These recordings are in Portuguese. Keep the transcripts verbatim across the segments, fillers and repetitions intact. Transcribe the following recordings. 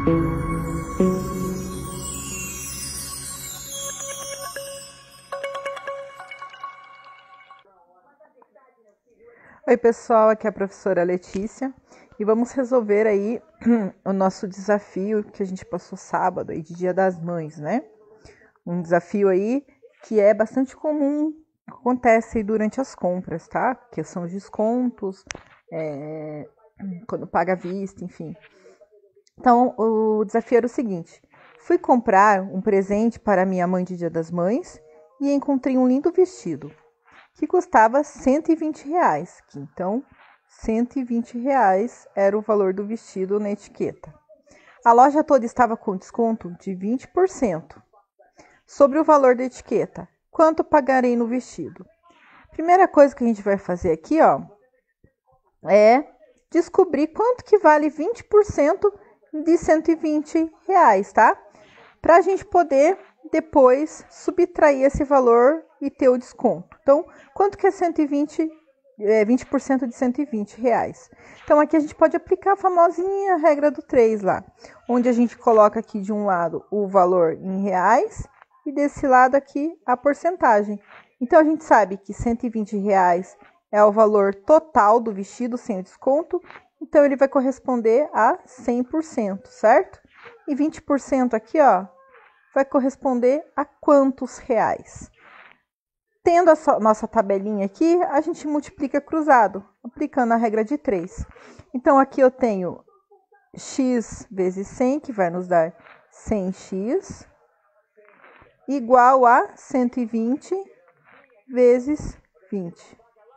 Oi pessoal, aqui é a professora Letícia e vamos resolver aí o nosso desafio que a gente passou sábado aí de Dia das Mães, né? Um desafio aí que é bastante comum, acontece aí durante as compras, tá? Que são os descontos, é, quando paga à vista, enfim. Então o desafio era o seguinte: fui comprar um presente para minha mãe de Dia das Mães e encontrei um lindo vestido que custava cento e vinte reais, que então cento e vinte reais era o valor do vestido na etiqueta. A loja toda estava com desconto de vinte por cento. Sobre o valor da etiqueta, quanto pagarei no vestido? Primeira coisa que a gente vai fazer aqui, ó, é descobrir quanto que vale vinte por cento de cento e vinte reais, tá? Para a gente poder depois subtrair esse valor e ter o desconto. Então, quanto que é cento e vinte, é, vinte por cento de cento e vinte reais? Então, aqui a gente pode aplicar a famosinha regra do três lá, onde a gente coloca aqui de um lado o valor em reais e desse lado aqui a porcentagem. Então, a gente sabe que cento e vinte reais é o valor total do vestido sem o desconto, então ele vai corresponder a cem por cento, certo? E vinte por cento aqui, ó, vai corresponder a quantos reais? Tendo a nossa tabelinha aqui, a gente multiplica cruzado, aplicando a regra de três. Então, aqui eu tenho x vezes cem, que vai nos dar cem x, igual a cento e vinte vezes vinte.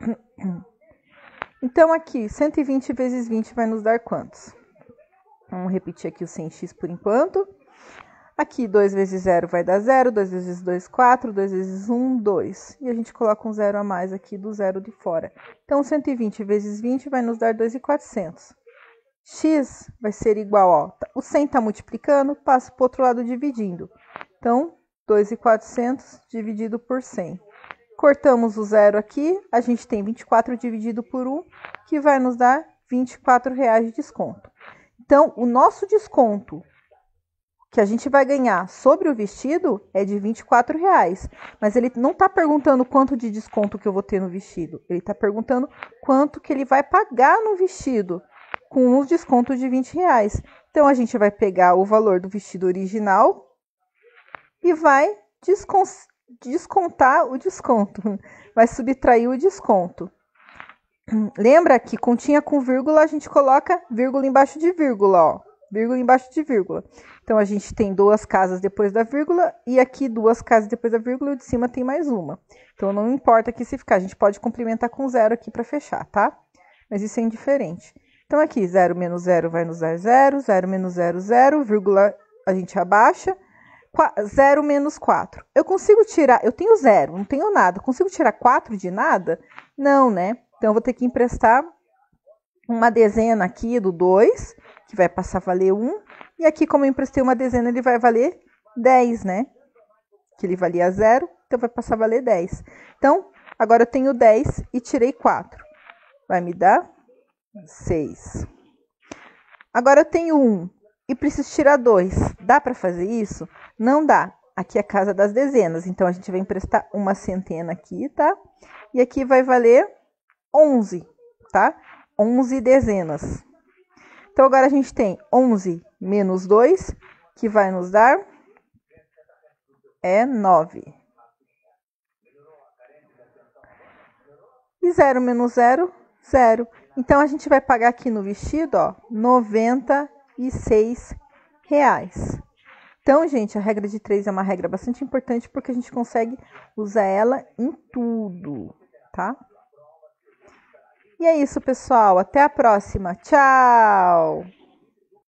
Então, aqui, cento e vinte vezes vinte vai nos dar quantos? Vamos repetir aqui o cem x por enquanto. Aqui, dois vezes zero vai dar zero, dois vezes dois, quatro, dois vezes um, dois. E a gente coloca um zero a mais aqui do zero de fora. Então, cento e vinte vezes vinte vai nos dar dois mil e quatrocentos. X vai ser igual, ó, o cem está multiplicando, passa para o outro lado dividindo. Então, dois mil e quatrocentos dividido por cem. Cortamos o zero aqui, a gente tem vinte e quatro dividido por um, que vai nos dar vinte e quatro reais de desconto. Então, o nosso desconto que a gente vai ganhar sobre o vestido é de vinte e quatro reais. Mas ele não está perguntando quanto de desconto que eu vou ter no vestido. Ele está perguntando quanto que ele vai pagar no vestido, com os descontos de vinte reais. Então, a gente vai pegar o valor do vestido original e vai descontar o desconto. Vai subtrair o desconto. Lembra que continha com vírgula, a gente coloca vírgula embaixo de vírgula, ó. Vírgula embaixo de vírgula. Então, a gente tem duas casas depois da vírgula e aqui duas casas depois da vírgula e o de cima tem mais uma. Então, não importa aqui se ficar, a gente pode complementar com zero aqui para fechar, tá? Mas isso é indiferente. Então, aqui, zero menos zero vai nos dar zero, zero menos zero, zero, vírgula a gente abaixa, zero menos quatro. Eu consigo tirar, eu tenho zero, não tenho nada, consigo tirar quatro de nada? Não, né? Então, eu vou ter que emprestar uma dezena aqui do dois, que vai passar a valer um. E aqui, como eu emprestei uma dezena, ele vai valer dez, né? Que ele valia zero, então vai passar a valer dez. Então, agora eu tenho dez e tirei quatro. Vai me dar seis. Agora eu tenho um e preciso tirar dois. Dá para fazer isso? Não dá. Aqui é a casa das dezenas, então a gente vai emprestar uma centena aqui, tá? E aqui vai valer onze, tá? onze dezenas. Então, agora a gente tem onze menos dois, que vai nos dar é nove. E zero menos zero, zero. Então, a gente vai pagar aqui no vestido, ó, noventa e seis reais. Então, gente, a regra de três é uma regra bastante importante porque a gente consegue usar ela em tudo, tá? E é isso, pessoal. Até a próxima. Tchau!